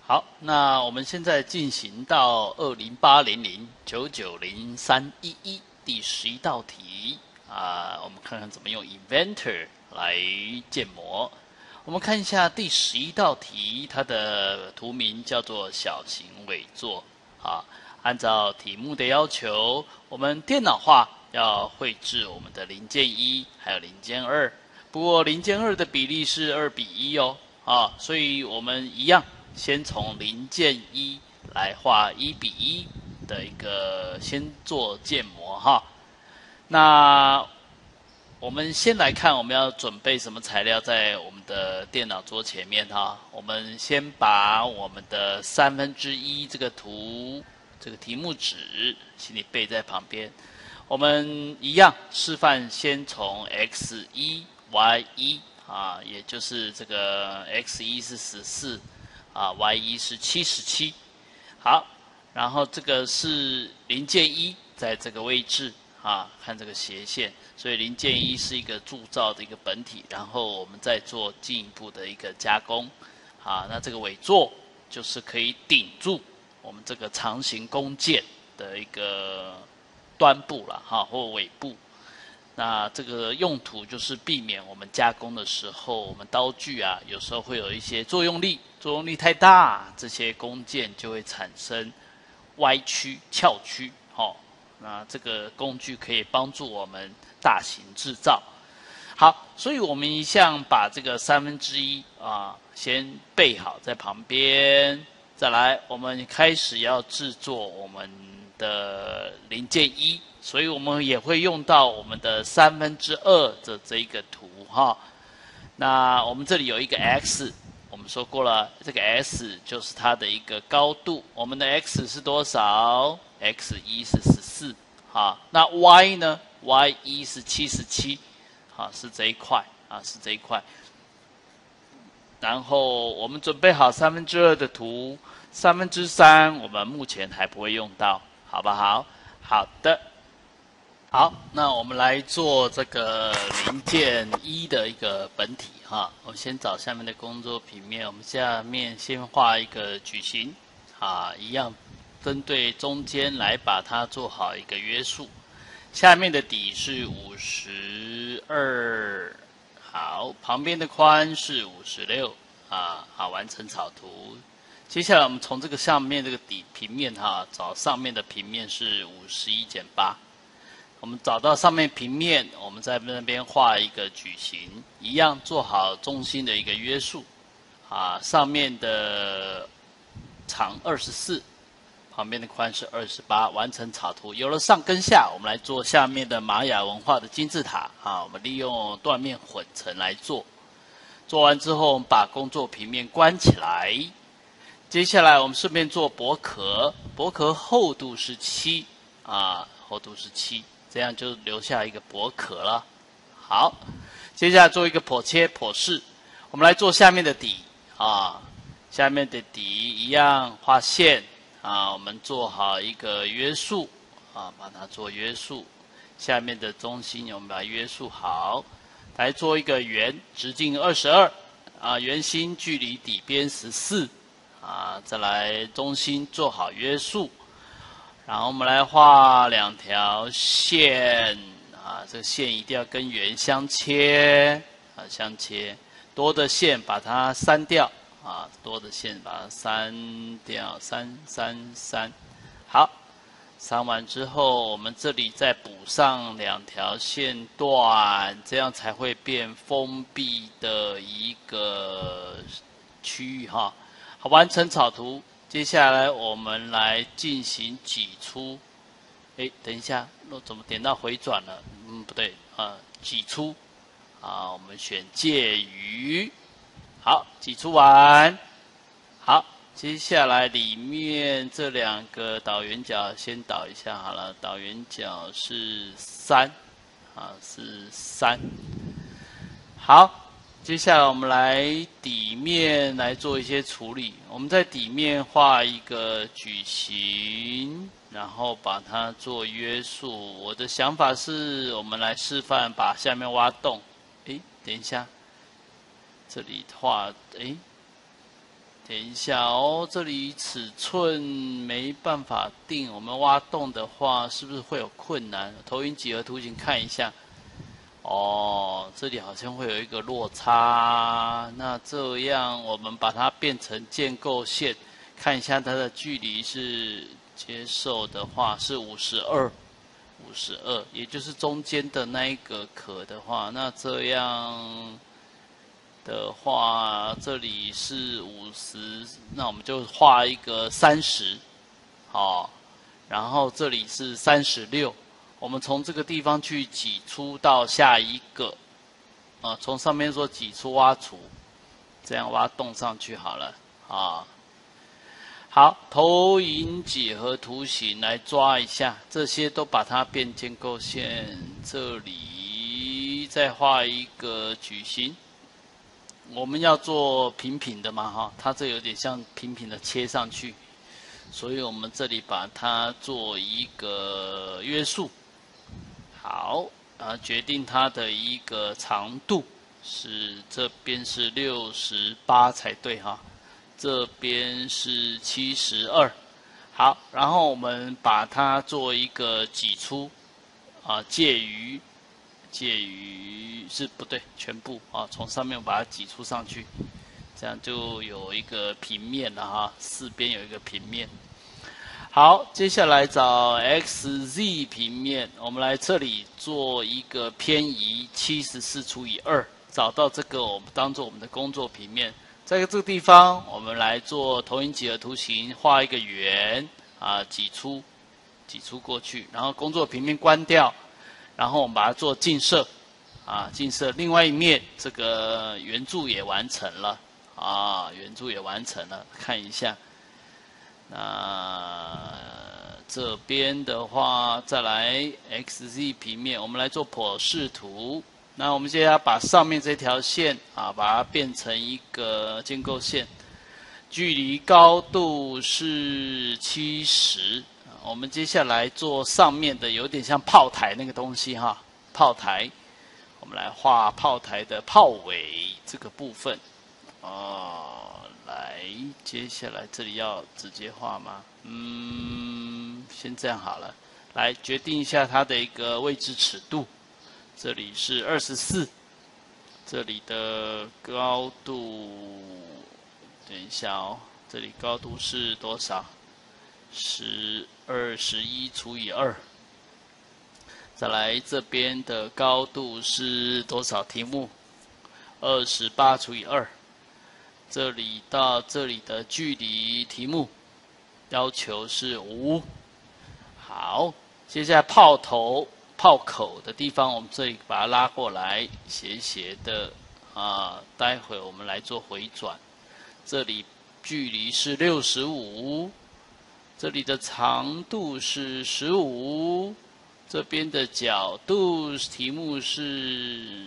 好，那我们现在进行到208009903111第11道题我们看看怎么用 Inventor 来建模。我们看一下第11道题，它的图名叫做小型尾座按照题目的要求，我们电脑化要绘制我们的0.1还有0.2，不过0.2的比例是2:1哦，所以我们一样。先从0.1来画1:1的一个，先做建模哈。那我们先来看我们要准备什么材料在我们的电脑桌前面哈。我们先把我们的1/3这个图，这个题目纸，请你背在旁边。我们一样示范，先从 x1、y1也就是这个 x1是14。y1是77，好，然后这个是0.1，在这个位置看这个斜线，所以0.1是一个铸造的一个本体，然后我们再做进一步的一个加工，那这个尾座就是可以顶住我们这个长形弓箭的一个端部了或尾部。那这个用途就是避免我们加工的时候，我们刀具有时候会有一些作用力太大，这些弓箭就会产生歪曲、翘曲。那这个工具可以帮助我们大型制造。好，所以我们一向把这个1/3先备好在旁边，再来我们开始要制作我们的0.1。所以我们也会用到我们的2/3的这一个图那我们这里有一个 x， 我们说过了，这个 s 就是它的一个高度。我们的 x 是多少 ？x1 是14那 y 呢 ？y1 是77是这一块是这一块。然后我们准备好2/3的图，3/3我们目前还不会用到，好不好？好的。好，那我们来做这个0.1的一个本体我们先找下面的工作平面，我们下面先画一个矩形一样针对中间来把它做好一个约束。下面的底是52，好，旁边的宽是56好，完成草图。接下来我们从这个上面这个底平面找上面的平面是51减8。我们找到上面平面，我们在那边画一个矩形，一样做好中心的一个约束上面的长24，旁边的宽是28，完成草图。有了上跟下，我们来做下面的玛雅文化的金字塔我们利用断面混成来做。做完之后，我们把工作平面关起来。接下来我们顺便做薄壳，薄壳厚度是7厚度是7。这样就留下一个薄壳了。好，接下来做一个剖切剖式。我们来做下面的底下面的底一样画线我们做好一个约束把它做约束。下面的中心我们把它约束好，来做一个圆，直径22圆心距离底边14再来中心做好约束。然后我们来画2条线这个线一定要跟圆相切相切。多的线把它删掉多的线把它删掉，333。好，删完之后，我们这里再补上2条线段，这样才会变封闭的一个区域好，完成草图。接下来我们来进行挤出。等一下，我怎么点到回转了？不对挤出我们选介于。好，挤出完。好，接下来里面这2个导圆角先导一下好了，导圆角是3是3。好。接下来我们来底面来做一些处理。我们在底面画一个矩形，然后把它做约束。我的想法是我们来示范把下面挖洞。等一下，这里画等一下哦，这里尺寸没办法定，我们挖洞的话是不是会有困难？投影几何图形看一下。哦，这里好像会有一个落差，那这样我们把它变成建构线，看一下它的距离是接受的话是52，也就是中间的那一个壳的话，那这样的话，这里是50，那我们就画一个30，好，然后这里是36。我们从这个地方去挤出到下一个，从上面说挤出挖除，这样挖洞上去好了啊。好，投影几何图形来抓一下，这些都把它变建构线。这里再画一个矩形，我们要做平平的嘛哈，它这有点像平平的切上去，所以我们这里把它做一个约束。好，决定它的一个长度是这边是68才对哈，这边是72。好，然后我们把它做一个挤出，介于是不对，全部从上面把它挤出上去，这样就有一个平面了哈，四边有一个平面。好，接下来找 xz 平面，我们来这里做一个偏移74除以2，找到这个我们当做我们的工作平面。在这个地方，我们来做投影几何图形，画一个圆挤出过去，然后工作平面关掉，然后我们把它做近摄近摄。另外一面这个圆柱也完成了圆柱也完成了，看一下。那这边的话，再来 xz 平面，我们来做剖视图。那我们现在把上面这条线把它变成一个建构线，距离高度是70。我们接下来做上面的，有点像炮台那个东西哈，炮台。我们来画炮台的炮尾这个部分来，接下来这里要直接画吗？先这样好了。来决定一下它的一个位置尺度，这里是24，这里的高度，等一下哦，这里高度是多少？21除以2。再来这边的高度是多少？题目28除以2。这里到这里的距离，题目要求是5。好，接下来炮口的地方，我们这里把它拉过来，斜斜的待会我们来做回转。这里距离是65，这里的长度是15，这边的角度题目是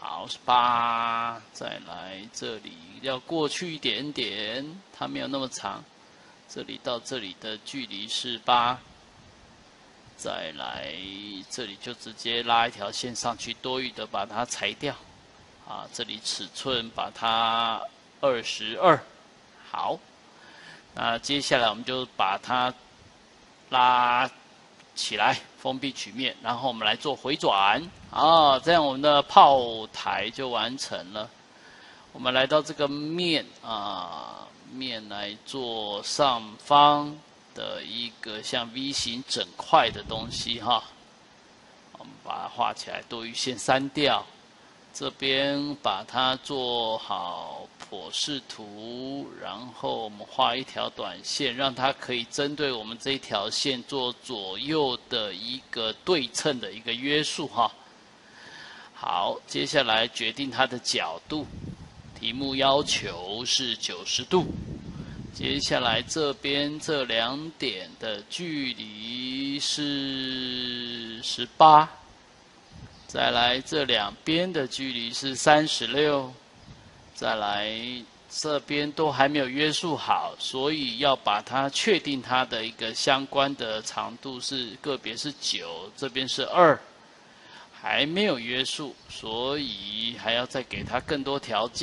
8。再来这里要过去一点点，它没有那么长，这里到这里的距离是8。再来这里就直接拉一条线上去，多余的把它裁掉这里尺寸把它22。好，那接下来我们就把它拉起来，封闭曲面，然后我们来做回转这样我们的炮台就完成了。我们来到这个面面来做上方的一个像 V 型整块的东西我们把它画起来，多余线删掉。这边把它做好剖视图，然后我们画一条短线，让它可以针对我们这一条线做左右的一个对称的一个约束好，接下来决定它的角度，题目要求是90度。接下来这边这两点的距离是18。再来这两边的距离是36，再来这边都还没有约束好，所以要把它确定它的一个相关的长度是个别是9，这边是2，还没有约束，所以还要再给它更多条件。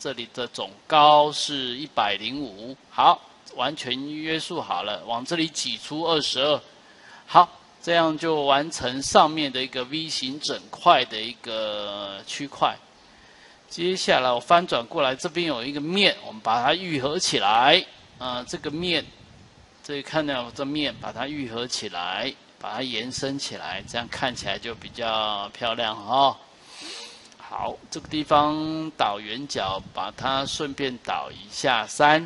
这里的总高是105，好，完全约束好了，往这里挤出22，好，这样就完成上面的一个 V 型整块的一个区块。接下来我翻转过来，这边有一个面，我们把它愈合起来。这个面，这里看到这面，把它愈合起来，把它延伸起来，这样看起来就比较漂亮哦。好，这个地方导圆角，把它顺便导一下3。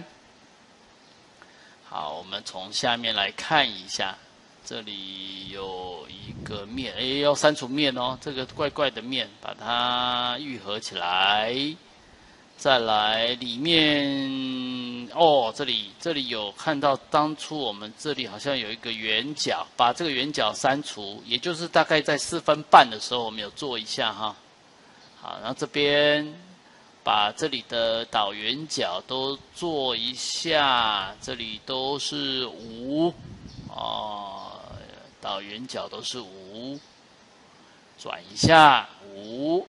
好，我们从下面来看一下，这里有一个面，要删除面哦，这个怪怪的面，把它愈合起来。再来里面哦，这里有看到当初我们这里好像有一个圆角，把这个圆角删除，也就是大概在4分半的时候，我们有做一下哈。好，然后这边把这里的导圆角都做一下，这里都是5哦，导圆角都是5，转一下5，